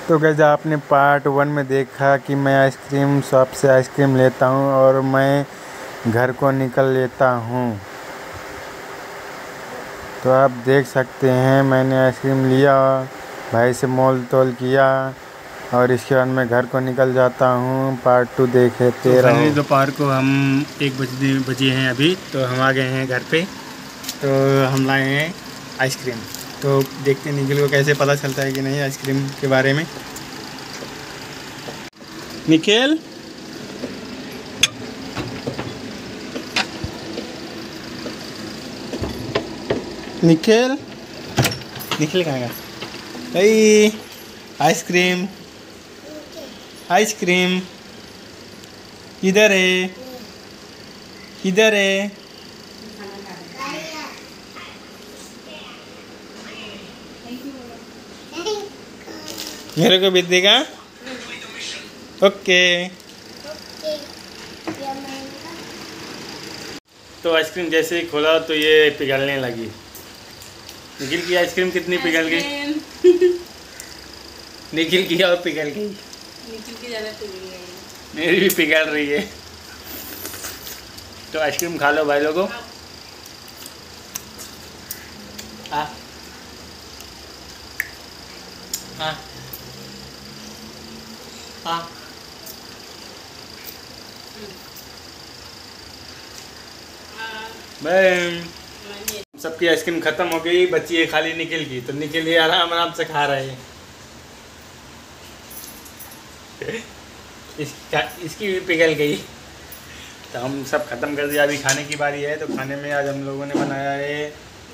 तो गाइस आपने पार्ट 1 में देखा कि मैं आइसक्रीम शॉप से आइसक्रीम लेता हूँ और मैं घर को निकल लेता हूँ। तो आप देख सकते हैं मैंने आइसक्रीम लिया, भाई से मोल तोल किया और इसके बाद मैं घर को निकल जाता हूँ। पार्ट 2 देखते रहो। दोपहर को हम 1 बजे हैं अभी, तो हम आ गए हैं घर पे। तो हम लाए हैं आइसक्रीम, तो देखते हैं निखिल को कैसे पता चलता है कि नहीं आइसक्रीम के बारे में। निखिल निखिल निखिल कहाँ गया? भाई आइसक्रीम आइसक्रीम इधर है, इधर है। मेरे को भी देगा? ओके। तो आइसक्रीम जैसे ही खोला तो ये पिघलने लगी। निखिल की आइसक्रीम कितनी पिघल गई? निखिल की और पिघल गई। निखिल की ज़्यादा पिघल गई। मेरी भी पिघल रही है। तो आइसक्रीम खा लो भाई लोगों। हाँ हाँ हाँ। सबकी आइसक्रीम खत्म हो गई, बची है खाली निखिल की। तो निखिल ये आराम आराम से खा रहे हैं। इसकी भी पिघल गई। तो हम सब खत्म कर दिया, अभी खाने की बारी है। तो खाने में आज हम लोगों ने बनाया है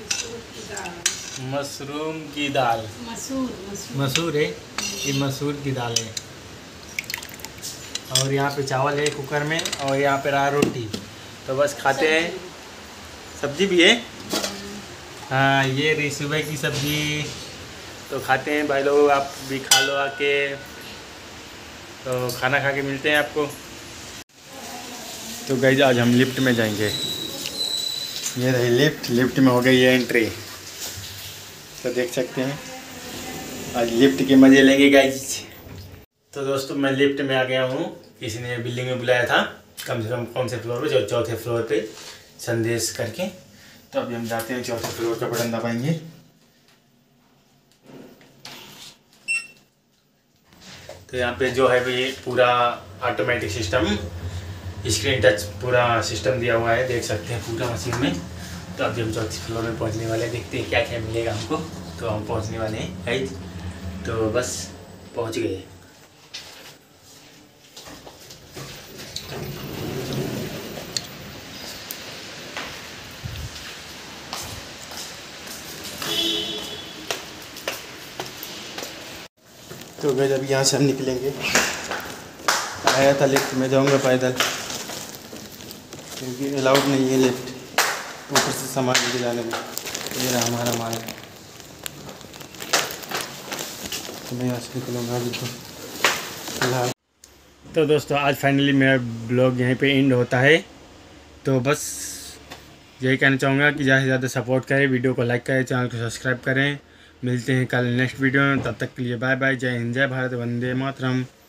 मशरूम की दाल। मसूर है, ये मसूर की दाल है। और यहाँ पे चावल है कुकर में, और यहाँ पे रहा रोटी। तो बस खाते हैं। सब्जी भी है, हाँ ये रही सुबह की सब्जी। तो खाते हैं भाई लोग, आप भी खा लो आके। तो खाना खा के मिलते हैं आपको। तो गाइस आज हम लिफ्ट में जाएंगे। ये रही लिफ्ट, लिफ्ट में हो गई है एंट्री। तो देख सकते हैं आज लिफ्ट के मज़े लेंगे गाइस। तो दोस्तों मैं लिफ्ट में आ गया हूँ। किसी ने बिल्डिंग में बुलाया था, कम से कम कौन से फ्लोर पे? चौथे फ्लोर पे संदेश करके। तो अभी हम जाते हैं, चौथे फ्लोर का बटन दबाएंगे। तो यहाँ पे जो है ये पूरा ऑटोमेटिक सिस्टम, स्क्रीन टच पूरा सिस्टम दिया हुआ है, देख सकते हैं पूरा मशीन में। तो अभी हम चौथे फ्लोर में पहुँचने वाले हैं, देखते हैं क्या क्या मिलेगा हमको। तो हम पहुँचने वाले हैं गाइस, तो बस पहुँच गए। तो गाइस अभी यहाँ से हम निकलेंगे। आया था लिफ्ट में, जाऊँगा पैदल क्योंकि अलाउड नहीं है लिफ्ट ऊपर से सामान लेके जाने में। ये रहा हमारा माल। तो मैं यहाँ से निकलूँगा अभी तो फिलहाल। तो दोस्तों आज फाइनली मेरा ब्लॉग यहीं पे एंड होता है। तो बस यही कहना चाहूँगा कि ज़्यादा से ज़्यादा सपोर्ट करें, वीडियो को लाइक करें, चैनल को सब्सक्राइब करें। मिलते हैं कल नेक्स्ट वीडियो में, तब तक के लिए बाय बाय। जय हिंद, जय भारत, वंदे मातरम।